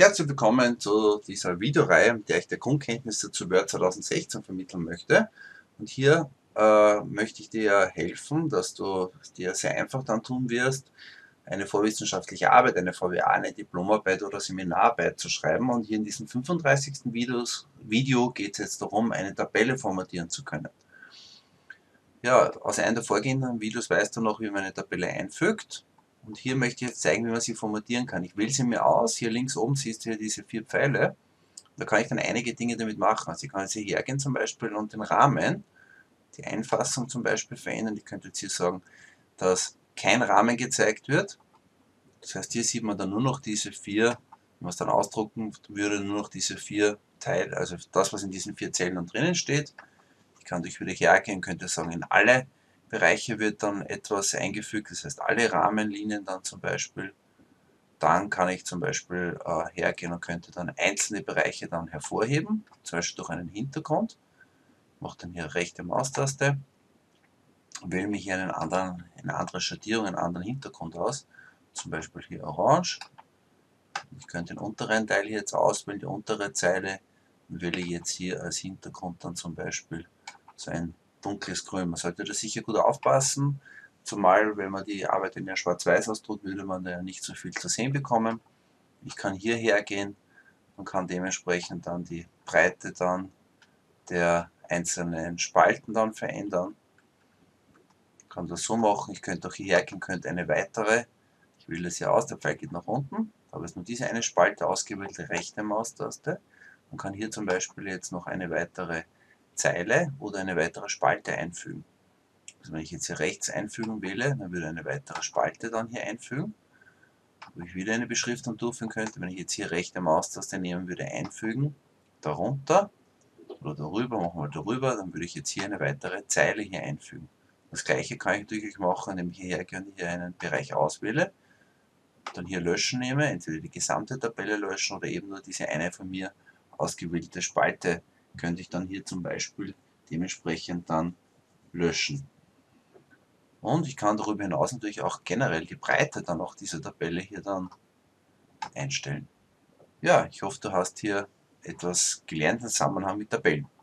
Herzlich willkommen zu dieser Videoreihe, in der ich dir Grundkenntnisse zu Word 2016 vermitteln möchte. Und hier möchte ich dir helfen, dass du es dir sehr einfach dann tun wirst, eine vorwissenschaftliche Arbeit, eine VWA, eine Diplomarbeit oder Seminararbeit zu schreiben. Und hier in diesem 35. Video geht es jetzt darum, eine Tabelle formatieren zu können. Ja, aus einem der vorgehenden Videos weißt du noch, wie man eine Tabelle einfügt. Und hier möchte ich jetzt zeigen, wie man sie formatieren kann. Ich wähle sie mir aus. Hier links oben siehst du hier diese 4 Pfeile. Da kann ich dann einige Dinge damit machen. Also ich kann jetzt hier hergehen zum Beispiel und den Rahmen, die Einfassung zum Beispiel verändern. Ich könnte jetzt hier sagen, dass kein Rahmen gezeigt wird. Das heißt, hier sieht man dann nur noch diese 4, wenn man es dann ausdrucken würde, nur noch diese 4 Teile, also das, was in diesen 4 Zellen dann drinnen steht. Ich kann durch wieder hergehen, könnte sagen, in alle Bereiche wird dann etwas eingefügt, das heißt alle Rahmenlinien dann zum Beispiel. Dann kann ich zum Beispiel hergehen und könnte dann einzelne Bereiche dann hervorheben, zum Beispiel durch einen Hintergrund. Mache dann hier rechte Maustaste, wähle mir hier eine andere Schattierung, einen anderen Hintergrund aus, zum Beispiel hier orange. Ich könnte den unteren Teil hier jetzt auswählen, die untere Zeile, und wähle jetzt hier als Hintergrund dann zum Beispiel so ein dunkles Grün. Man sollte da sicher gut aufpassen, zumal wenn man die Arbeit in der Schwarz-Weiß ausdruckt, würde man da ja nicht so viel zu sehen bekommen. Ich kann hier hergehen und kann dementsprechend dann die Breite dann der einzelnen Spalten dann verändern. Ich kann das so machen, ich könnte auch hierher gehen, könnte eine weitere, ich wähle das hier aus, der Pfeil geht nach unten, habe jetzt nur diese eine Spalte ausgewählt, rechte Maustaste, und kann hier zum Beispiel jetzt noch eine weitere Zeile oder eine weitere Spalte einfügen. Also wenn ich jetzt hier rechts einfügen wähle, dann würde eine weitere Spalte dann hier einfügen, wo ich wieder eine Beschriftung durchführen könnte. Wenn ich jetzt hier rechte Maustaste nehmen würde, einfügen, darunter oder darüber, machen wir darüber, dann würde ich jetzt hier eine weitere Zeile hier einfügen. Das gleiche kann ich natürlich machen, indem ich hierher gehe und hier einen Bereich auswähle, dann hier löschen nehme, entweder die gesamte Tabelle löschen oder eben nur diese eine von mir ausgewählte Spalte könnte ich dann hier zum Beispiel dementsprechend dann löschen. Und ich kann darüber hinaus natürlich auch generell die Breite dann auch dieser Tabelle hier dann einstellen. Ja, ich hoffe, du hast hier etwas gelernt im Zusammenhang mit Tabellen.